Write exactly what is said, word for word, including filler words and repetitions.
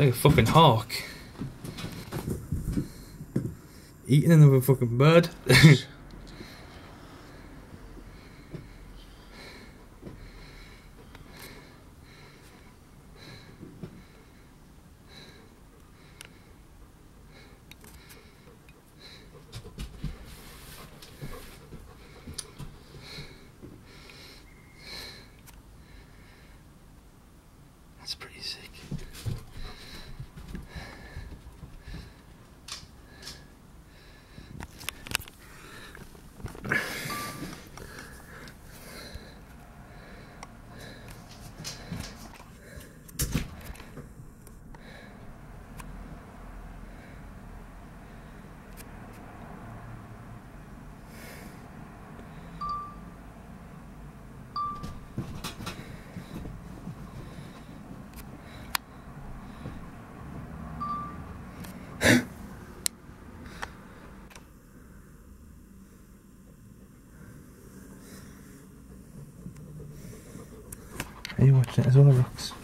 like a fucking hawk. Eating another fucking bird. That's pretty sick. Are you watching it as well, Rox?